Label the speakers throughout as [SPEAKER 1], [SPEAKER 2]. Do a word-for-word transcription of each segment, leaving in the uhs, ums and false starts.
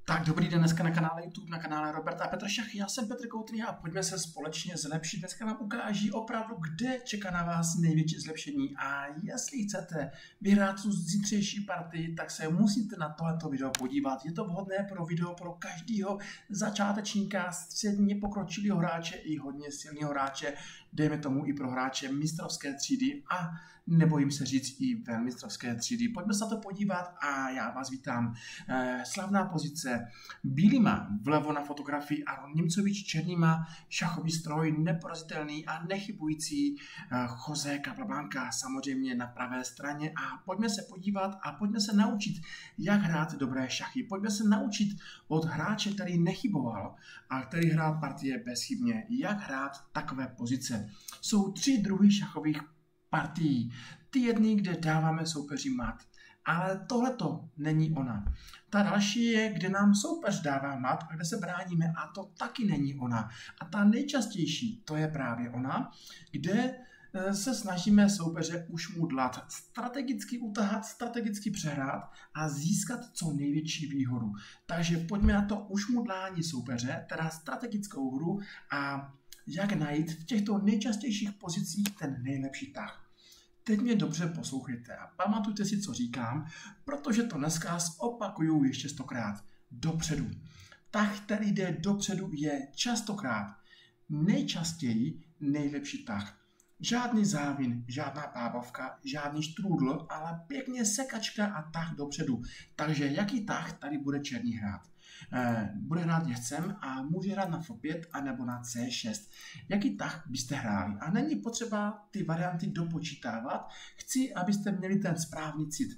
[SPEAKER 1] Tak dobrý den dneska na kanále YouTube, na kanále Robert a Petr Šachy. Já jsem Petr Koutný a pojďme se společně zlepšit. Dneska vám ukáží opravdu, kde čeká na vás největší zlepšení. A jestli chcete vyhrát tu zítřejší partii, tak se musíte na tohleto video podívat. Je to vhodné pro video pro každého začátečníka, středně pokročilého hráče i hodně silného hráče, dejme tomu i pro hráče mistrovské třídy a nebojím se říct i velmistrovské třídy. Pojďme se na to podívat a já vás vítám. Eh, slavná pozice. Bílýma vlevo na fotografii a Němcovič černýma, šachový stroj, neporazitelný a nechybující José Capablanca samozřejmě na pravé straně. A pojďme se podívat a pojďme se naučit, jak hrát dobré šachy. Pojďme se naučit od hráče, který nechyboval a který hrál partie bezchybně, jak hrát takové pozice. Jsou tři druhy šachových partií. Ty jedny, kde dáváme soupeři mat. Ale tohleto není ona. Ta další je, kde nám soupeř dává mat a kde se bráníme a to taky není ona. A ta nejčastější, to je právě ona, kde se snažíme soupeře ušmudlat, strategicky utahat, strategicky přehrát a získat co největší výhodu. Takže pojďme na to ušmudlání soupeře, teda strategickou hru a jak najít v těchto nejčastějších pozicích ten nejlepší tah. Teď mě dobře poslouchejte a pamatujte si, co říkám, protože to dneska zopakuju ještě stokrát. Dopředu. Tah, který jde dopředu, je častokrát nejčastěji nejlepší tah. Žádný závin, žádná bábovka, žádný štrůdl, ale pěkně sekačka a tah dopředu. Takže jaký tah tady bude černý hrát? Eh, bude hrát jezdcem a může hrát na F pět anebo na C šest. Jaký tah byste hráli? A není potřeba ty varianty dopočítávat. Chci, abyste měli ten správný cit.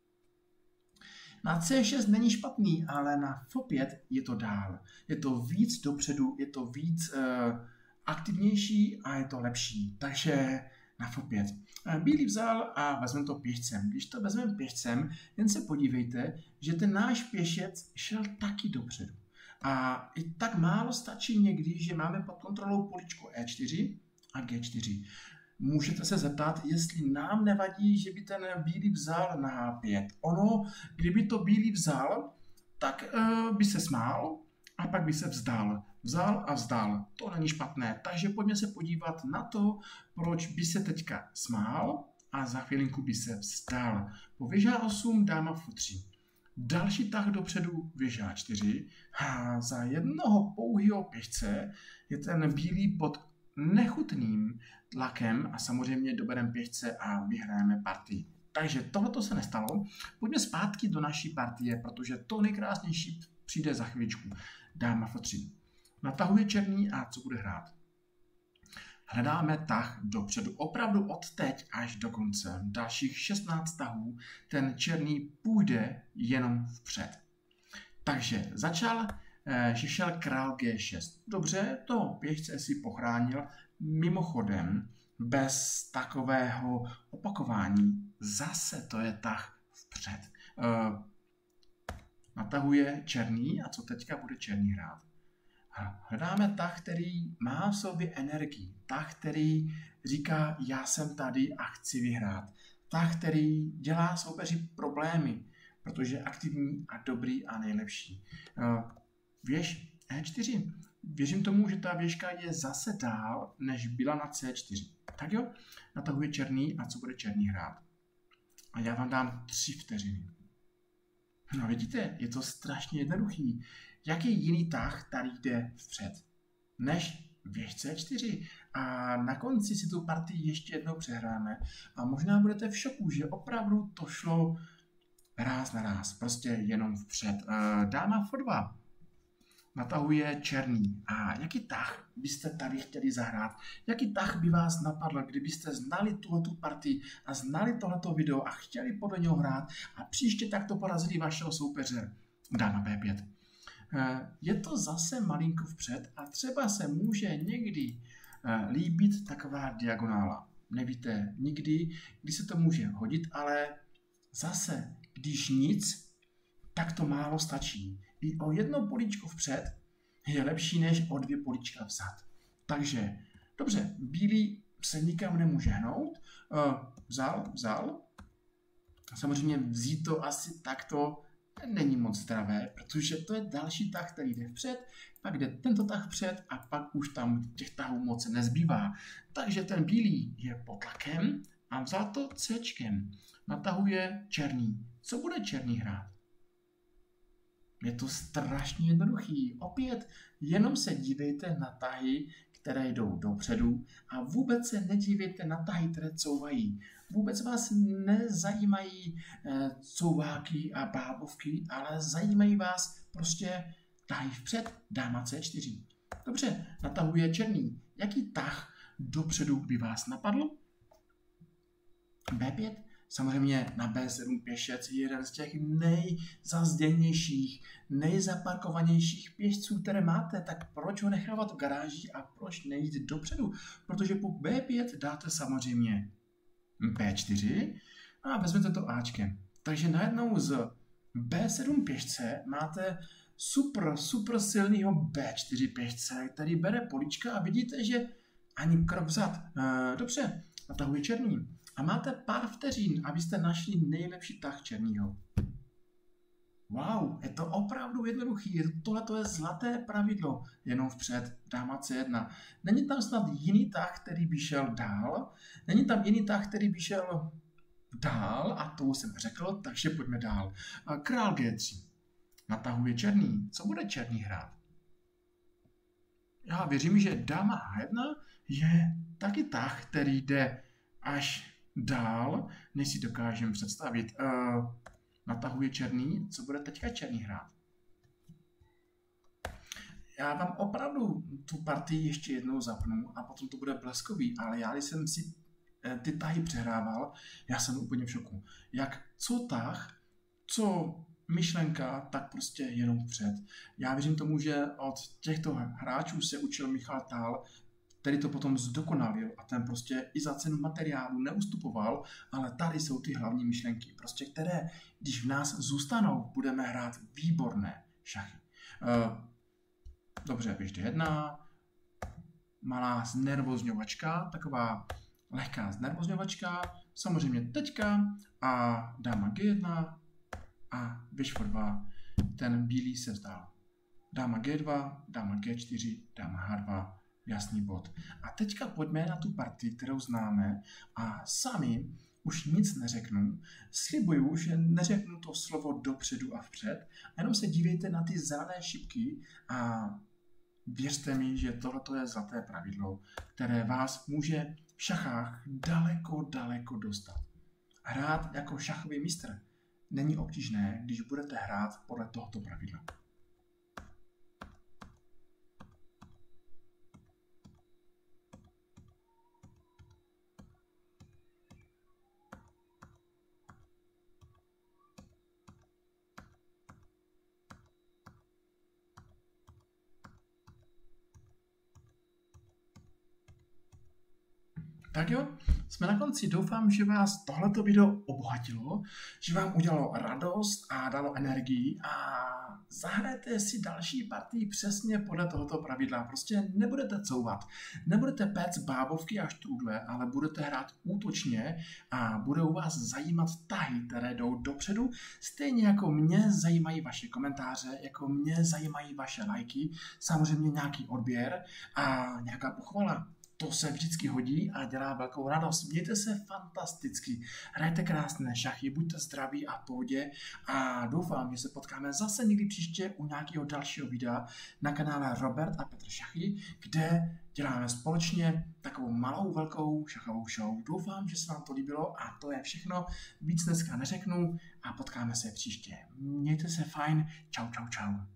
[SPEAKER 1] Na C šest není špatný, ale na F pět je to dál. Je to víc dopředu, je to víc eh, aktivnější a je to lepší. Takže na F pět. Bílý vzal a vezmeme to pěšcem. Když to vezmeme pěšcem, jen se podívejte, že ten náš pěšec šel taky dopředu. A i tak málo stačí někdy, že máme pod kontrolou poličku E čtyři a G čtyři. Můžete se zeptat, jestli nám nevadí, že by ten bílý vzal na H pět. Ono, kdyby to bílý vzal, tak uh, by se smál a pak by se vzdal. Vzal a vzdal. To není špatné. Takže pojďme se podívat na to, proč by se teďka smál a za chvilinku by se vzdal. Po věža osm dáma F tři. Další tah dopředu věža čtyři. A za jednoho pouhého pěšce je ten bílý pod nechutným tlakem a samozřejmě dobereme pěšce a vyhrajeme partii. Takže tohleto se nestalo. Pojďme zpátky do naší partie, protože to nejkrásnější přijde za chvíličku. Dáma F tři. Natahuje černý a co bude hrát? Hledáme tah dopředu. Opravdu od teď až do konce. Dalších šestnáct tahů ten černý půjde jenom vpřed. Takže začal, že šel král G šest. Dobře, toho pěšce si pochránil. Mimochodem, bez takového opakování, zase to je tah vpřed. Natahuje černý a co teďka bude černý hrát? Hledáme tah, který má v sobě energii. Tah, který říká, já jsem tady a chci vyhrát. Tah, který dělá soupeři problémy, protože je aktivní a dobrý a nejlepší. Věž E čtyři. Věřím tomu, že ta věžka je zase dál, než byla na C čtyři. Tak jo, natahuje černý a co bude černý hrát? A já vám dám tři vteřiny. No vidíte, je to strašně jednoduchý. Jaký jiný tah tady jde vpřed než věž C čtyři? A na konci si tu partii ještě jednou přehráme a možná budete v šoku, že opravdu to šlo ráz na ráz, prostě jenom vpřed. Dáma F dva. Natahuje černý. A jaký tah byste tady chtěli zahrát? Jaký tah by vás napadl, kdybyste znali tuhletu partii a znali tohleto video a chtěli podle něho hrát a příště takto porazili vašeho soupeře? Dáma B pět. Je to zase malinko vpřed a třeba se může někdy líbit taková diagonála. Nevíte nikdy, kdy se to může hodit, ale zase, když nic, tak to málo stačí. I o jedno políčko vpřed je lepší než o dvě políčka vzad. Takže, dobře, bílý se nikam nemůže hnout. Vzal, vzal. Samozřejmě vzít to asi takto není moc zdravé, protože to je další tah, který jde vpřed, pak jde tento tah vpřed a pak už tam těch tahů moc nezbývá. Takže ten bílý je pod tlakem a vzal to Cčkem. Natahuje černý. Co bude černý hrát? Je to strašně jednoduchý. Opět jenom se dívejte na tahy, které jdou dopředu a vůbec se nedívejte na tahy, které couvají. Vůbec vás nezajímají eh, couváky a bábovky, ale zajímají vás prostě tahy vpřed, dáma C čtyři. Dobře, natahuje černý. Jaký tah dopředu by vás napadl? B pět? Samozřejmě na B sedm pěšec je jeden z těch nejzazděnějších, nejzaparkovanějších pěšců, které máte, tak proč ho nechávat v garáži a proč nejít dopředu? Protože po B pět dáte samozřejmě B čtyři a vezmete to Ačkem. Takže najednou z B sedm pěšce máte super, super silného B čtyři pěšce, který bere políčka a vidíte, že ani krok vzad. E, dobře, natahuje černý. A máte pár vteřin, abyste našli nejlepší tah černýho. Wow, je to opravdu jednoduchý. Tohle je zlaté pravidlo. Jenom vpřed, dáma C jedna. Není tam snad jiný tah, který by šel dál. Není tam jiný tah, který by šel dál. A to už jsem řekl, takže pojďme dál. Král G tři. Natahuje černý. Co bude černý hrát? Já věřím, že dáma H jedna je taky tah, který jde až dál, než si dokážeme představit. Uh, natahuje černý, co bude teďka černý hrát? Já vám opravdu tu partii ještě jednou zapnu a potom to bude bleskový, ale já, když jsem si ty tahy přehrával, já jsem úplně v šoku. Jak co tah, co myšlenka, tak prostě jenom vpřed. Já věřím tomu, že od těchto hráčů se učil Michal Tál, který to potom zdokonalil a ten prostě i za cenu materiálu neustupoval, ale tady jsou ty hlavní myšlenky, prostě které, když v nás zůstanou, budeme hrát výborné šachy. Uh, dobře, běžte jedna, malá znervozňovačka, taková lehká znervozňovačka, samozřejmě teďka a dáma G jedna a běžfo dva, ten bílý se vzdál. Dáma G dva, dáma G čtyři, dáma H dva, jasný bod. A teďka pojďme na tu partii, kterou známe a sami už nic neřeknu. Slibuju, že neřeknu to slovo dopředu a vpřed, a jenom se dívejte na ty zelené šipky a věřte mi, že tohle je zlaté pravidlo, které vás může v šachách daleko, daleko dostat. Hrát jako šachový mistr není obtížné, když budete hrát podle tohoto pravidla. Tak jo, jsme na konci. Doufám, že vás tohleto video obohatilo, že vám udělalo radost a dalo energii a zahrajte si další partii přesně podle tohoto pravidla. Prostě nebudete couvat, nebudete péct bábovky a štrůdle, ale budete hrát útočně a budou vás zajímat tahy, které jdou dopředu. Stejně jako mě zajímají vaše komentáře, jako mě zajímají vaše lajky, samozřejmě nějaký odběr a nějaká pochvala. To se vždycky hodí a dělá velkou radost. Mějte se fantasticky, hrajte krásné šachy, buďte zdraví a v pohodě a doufám, že se potkáme zase někdy příště u nějakého dalšího videa na kanále Robert a Petr Šachy, kde děláme společně takovou malou velkou šachovou show. Doufám, že se vám to líbilo a to je všechno. Víc dneska neřeknu a potkáme se příště. Mějte se fajn. Čau, čau, čau.